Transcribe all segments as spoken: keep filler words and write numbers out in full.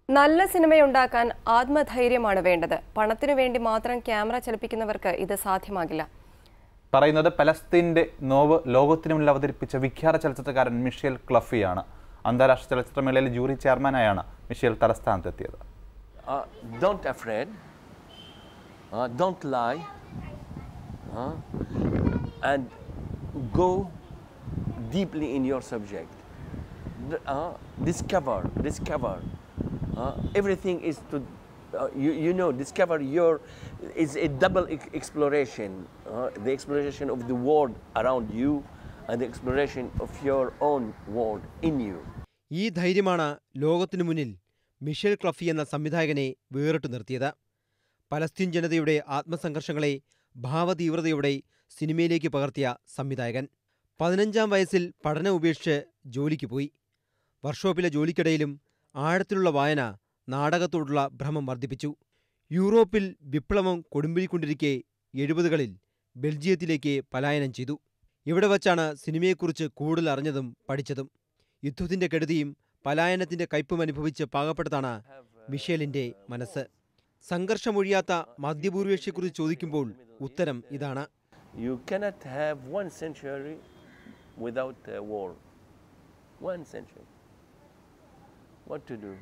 നല്ല സിനിമയുണ്ടാക്കാൻ ആത്മധൈര്യമാണ് വേണ്ടത്. പണത്തിനു വേണ്ടി മാത്രം ക്യാമറ ചലിപ്പിക്കുന്നവർക്ക് ഇത് സാധ്യമാകില്ല. പറയുന്നത് പലസ്തീന്റെ നോവ് ലോകത്തിനു മുന്നിൽ അവതരിപ്പിച്ച വിഖ്യാത ചലച്ചിത്രകാരൻ മിഷേൽ ക്ലഫിയാണ്. അന്താരാഷ്ട്ര ചലച്ചിത്രമേളയിൽ ജൂറി ചെയർമാനായാണ് മിഷേൽ തലസ്ഥാനത്തെത്തിയത്. Don't afraid, uh, don't lie, uh, and go deeply in your subject. Uh, discover, discover. Uh, everything is to, uh, you, you know, discover your, is a double e exploration. Uh, the exploration of the world around you and the exploration of your own world in you. ഈ ധൈര്യമാണ് ലോകത്തിനു മുന്നിൽ Michel ക്ലഫി എന്ന സംവിധായകനെ വേറിട്ടു നിർത്തിയത്. Palestine ജനതയുടെ ആത്മസംഘർഷങ്ങളെ ഭാവതീവ്രതയോടെ സിനിമയിലേക്ക് പകർത്തിയ സംവിധായകൻ. പതിനഞ്ചാം വയസ്സിൽ പഠനം ഉപേക്ഷിച്ച് ജോലിക്ക് പോയി. വർക്ക്ഷോപ്പിലെ ജോലിക്കിടയിലും ആഴത്തിലുള്ള വായന നാടകത്തോടുള്ള ഭ്രമം വർദ്ധിപ്പിച്ചു. യൂറോപ്പിൽ വിപ്ലവം കൊടുമ്പിരിക്കൊണ്ടിരിക്കെ എഴുപതുകളിൽ ബെൽജിയത്തിലേക്ക് പലായനം ചെയ്തു. ഇവിടെ വച്ചാണ് സിനിമയെക്കുറിച്ച് കൂടുതൽ അറിഞ്ഞതും പഠിച്ചതും. യുദ്ധത്തിന്റെ കെടുതിയും പലായനത്തിന്റെ കയ്പും അനുഭവിച്ച് പാകപ്പെട്ടതാണ് മിഷേലിന്റെ മനസ്സ്. സംഘർഷമൊഴിയാത്ത മധ്യപൂർവേഷ്യയെക്കുറിച്ച് ചോദിക്കുമ്പോൾ ഉത്തരം ഇതാണ്. You cannot have one century without a war. One century. What to do?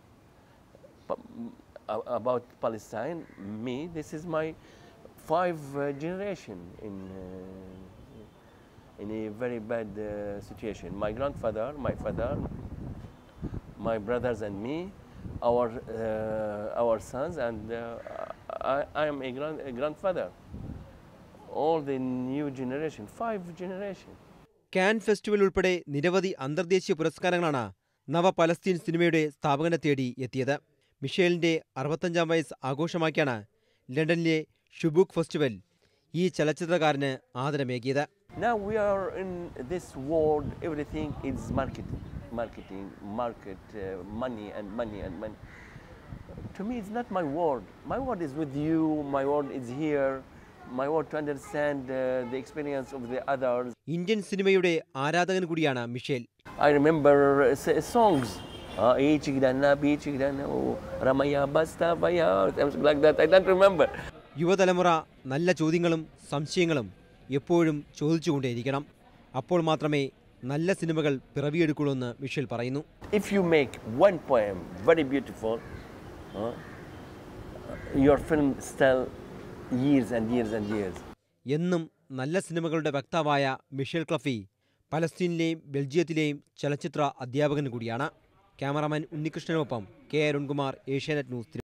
About Palestine, me, this is my five uh, generation in uh, in a very bad uh, situation. My grandfather, my father, my brothers and me, our uh, our sons, and uh, I, I am a, grand, a grandfather. All the new generation, five generation. Cannes festival ഉൾപ്പെടെ നിരവധി അന്തർദേശീയ പുരസ്കാരങ്ങളാണ് നവ Palestine സിനിമയുടെ സ്ഥാപകനെ തേടി എത്തിയത്. മിഷേലിന്റെ അറുപത്തഞ്ചാം വയസ്സ് ആഘോഷമാക്കിയാണ് ലണ്ടനിലെ ഷുബൂക്ക് ഫെസ്റ്റിവൽ ഈ ചലച്ചിത്രകാരന് ആദരമേകിയത്. Now we are in this world, everything is marketing, marketing, market, uh, money and money and money. To me, it's not my word. My word is with you. My word is here. My word to understand uh, the experience of the others. Indian സിനിമയുടെ ആരാധകൻ കൂടിയാണ് Michel. I remember uh, songs. Like that. I don't remember. യുവതലമുറ നല്ല ചോദ്യങ്ങളും സംശയങ്ങളും എപ്പോഴും ചോദിച്ചുകൊണ്ടേയിരിക്കണം. അപ്പോൾ മാത്രമേ നല്ല സിനിമകൾ പിറവിയെടുക്കുള്ളൂ എന്ന് മിഷേൽ പറയുന്നു. If you make one poem very beautiful, uh, your film still years and years and years. എന്നും നല്ല സിനിമകളുടെ വക്താവായ മിഷേൽ ക്ലഫി പലസ്തീനിലെയും ബെൽജിയത്തിലെയും ചലച്ചിത്ര അധ്യാപകൻ കൂടിയാണ്. ക്യാമറാമാൻ ഉണ്ണികൃഷ്ണനൊപ്പം കെ അരുൺകുമാർ, ഏഷ്യാനെറ്റ് ന്യൂസ്.